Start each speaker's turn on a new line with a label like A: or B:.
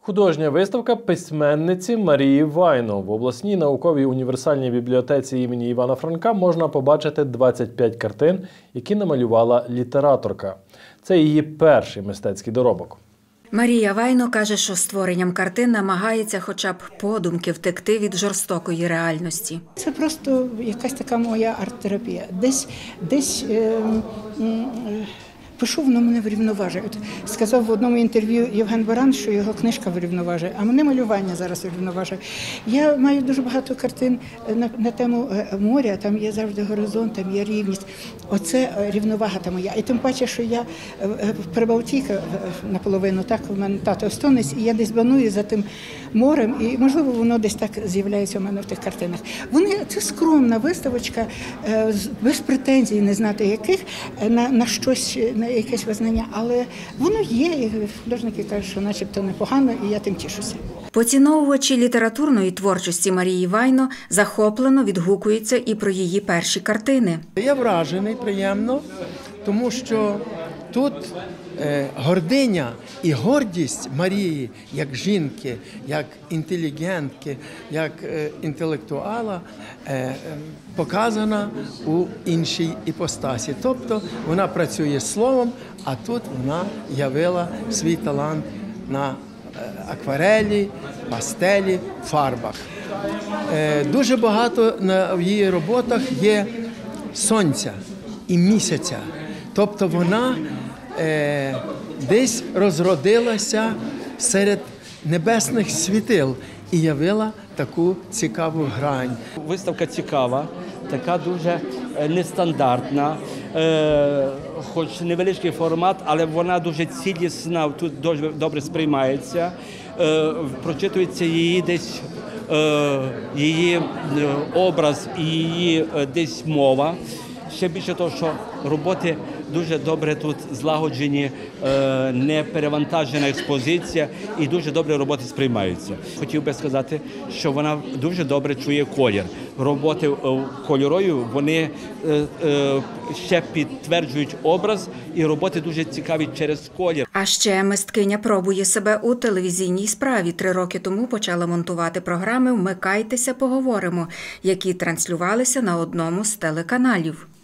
A: Художня виставка письменниці Марії Вайно. В обласній науковій універсальній бібліотеці імені Івана Франка можна побачити 25 картин, які намалювала літераторка. Це її перший мистецький доробок.
B: Марія Вайно каже, що створенням картин намагається хоча б подумки втекти від жорстокої реальності.
C: Це просто якась така моя арт-терапія. Десь пишу, воно мене врівноважує. Сказав в одному інтерв'ю Євген Баран, що його книжка врівноважує, а мене малювання зараз врівноважує. Я маю дуже багато картин на тему моря, там є завжди горизонт, там є рівність. Оце рівновага та моя. І тим паче, що я прибалтійка наполовину, так, у мене тато естонець, і я десь баную за тим морем, і, можливо, воно десь так з'являється у мене в тих картинах. Це скромна виставочка, без претензій, не знати яких, на щось, на якесь визнання, але воно є, і художники кажуть, що начебто непогано, і я тим тішуся.
B: Поціновувачі літературної творчості Марії Вайно захоплено відгукуються і про її перші картини.
D: Я вражений, приємно, тому що тут гординя і гордість Марії як жінки, як інтелігентки, як інтелектуала показана у іншій іпостасі. Тобто вона працює словом, а тут вона явила свій талант на акварелі, пастелі, фарбах. Дуже багато в її роботах є сонця і місяця. Тобто вона десь розродилася серед небесних світил і явила таку цікаву грань.
E: Виставка цікава, така дуже нестандартна, хоч невеличкий формат, але вона дуже цілісна, тут дуже добре сприймається, прочитується її десь, її образ і її десь мова. Ще більше того, що роботи дуже добре тут злагоджені, не перевантажена експозиція і дуже добре роботи сприймаються. Хотів би сказати, що вона дуже добре чує колір. Роботи кольорові, вони ще підтверджують образ, і роботи дуже цікаві через колір.
B: А ще мисткиня пробує себе у телевізійній справі. 3 роки тому почала монтувати програми «Вмикайтеся, поговоримо», які транслювалися на одному з телеканалів.